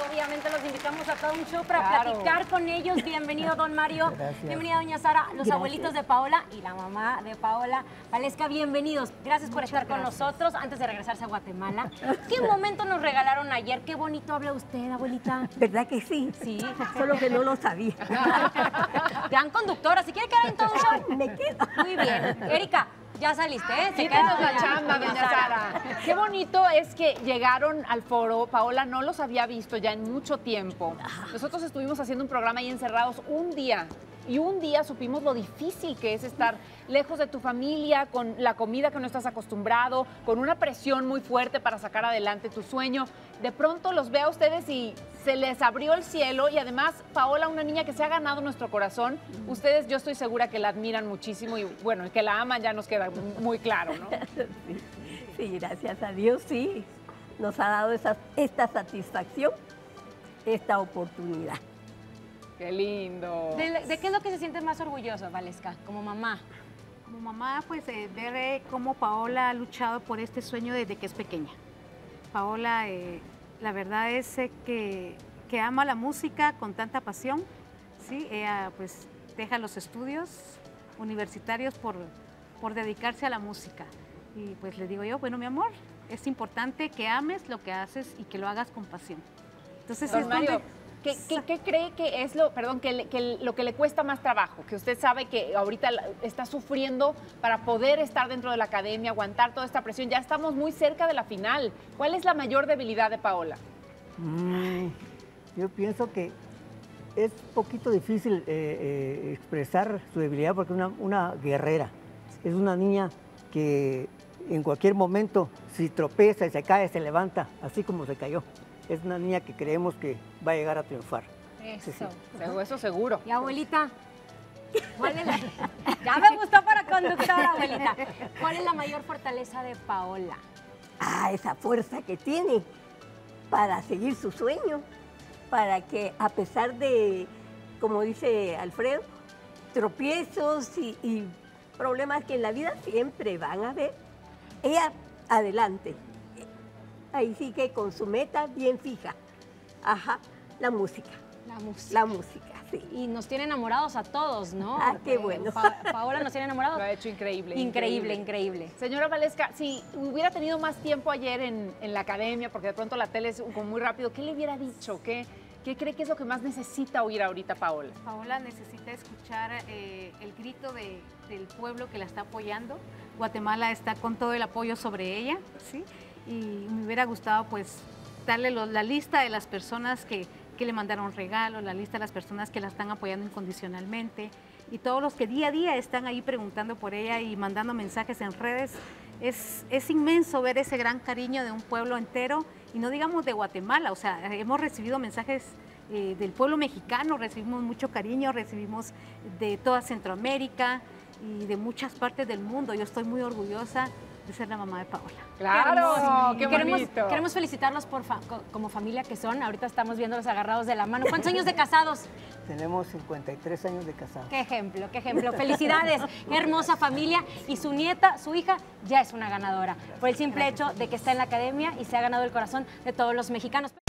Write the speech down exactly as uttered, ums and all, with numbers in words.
obviamente los invitamos a todo un show para Claro. platicar con ellos. Bienvenido, don Mario. Gracias. Bienvenida, doña Sara. Los Gracias. abuelitos de Paola y la mamá de Paola. Valesca, bienvenidos. Gracias por estar con nosotros antes de regresarse a Guatemala. ¿Qué momento nos regalaron ayer? Qué bonito habla usted, abuelita. ¿Verdad que sí? Sí. Solo que no lo sabía. Gran conductora. Si quiere quedar en todo un show. Me quedo. Muy bien. Erika, ya saliste, ¿eh? Se Quítanos queda la chamba, doña Sara. Qué bonito es que llegaron al foro. Paola no los había visto ya en mucho tiempo. Nosotros estuvimos haciendo un programa ahí encerrados un día. Y un día supimos lo difícil que es estar lejos de tu familia, con la comida que no estás acostumbrado, con una presión muy fuerte para sacar adelante tu sueño. De pronto los ve a ustedes y se les abrió el cielo y además Paola, una niña que se ha ganado nuestro corazón, ustedes yo estoy segura que la admiran muchísimo y bueno, que la aman ya nos queda muy claro, ¿no? Sí, sí, gracias a Dios, sí. Nos ha dado esa, esta satisfacción, esta oportunidad. Qué lindo. ¿De, de qué es lo que se siente más orgulloso, Valesca, como mamá? Como mamá, pues eh, ver eh, cómo Paola ha luchado por este sueño desde que es pequeña. Paola, eh, la verdad es eh, que, que ama la música con tanta pasión, ¿sí? Ella pues deja los estudios universitarios por, por dedicarse a la música. Y pues le digo yo, bueno, mi amor, es importante que ames lo que haces y que lo hagas con pasión. Entonces, Don es Mario, donde- ¿qué, qué, qué cree que es lo, perdón, que, le- que lo que le cuesta más trabajo? Que usted sabe que ahorita la- está sufriendo para poder estar dentro de la academia, aguantar toda esta presión. Ya estamos muy cerca de la final. ¿Cuál es la mayor debilidad de Paola? Mm, yo pienso que es un poquito difícil eh, eh, expresar su debilidad porque es una, una guerrera. Es una niña que en cualquier momento, si tropeza y se cae, se levanta, así como se cayó. Es una niña que creemos que va a llegar a triunfar. Eso. Sí, Seguro, Eso seguro. Y abuelita, ¿cuál es la... Ya me gustó para conductora, abuelita. ¿Cuál es la mayor fortaleza de Paola? Ah, esa fuerza que tiene para seguir su sueño, para que a pesar de, como dice Alfredo, tropiezos y, y problemas que en la vida siempre van a haber, ella adelante. Ahí sí que con su meta bien fija. Ajá, la música, La música. la música, sí. Y nos tiene enamorados a todos, ¿no? Ah, qué Eh, bueno. Pa- Paola nos tiene enamorados. Lo ha hecho increíble. Increíble, increíble. Señora Valesca, si hubiera tenido más tiempo ayer en, en la academia, porque de pronto la tele es como muy rápido, ¿qué le hubiera dicho? ¿Qué, qué cree que es lo que más necesita oír ahorita Paola? Paola necesita escuchar eh, el grito de- del pueblo que la está apoyando. Guatemala está con todo el apoyo sobre ella, ¿sí? Y me hubiera gustado pues darle lo- la lista de las personas que, que le mandaron regalos, la lista de las personas que la están apoyando incondicionalmente y todos los que día a día están ahí preguntando por ella y mandando mensajes en redes. Es, es inmenso ver ese gran cariño de un pueblo entero y no digamos de Guatemala, o sea, hemos recibido mensajes eh, del pueblo mexicano, recibimos mucho cariño, recibimos de toda Centroamérica y de muchas partes del mundo. Yo estoy muy orgullosa de ser la mamá de Paola. ¡Claro! ¡Qué Y queremos, bonito! queremos felicitarlos por fa- co- como familia que son. Ahorita estamos viéndolos agarrados de la mano. ¿Cuántos años de casados? Tenemos cincuenta y tres años de casados. Qué ejemplo, qué ejemplo. Felicidades, qué hermosa familia. Y su nieta, su hija, ya es una ganadora. Por el simple hecho de que está en la academia y se ha ganado el corazón de todos los mexicanos.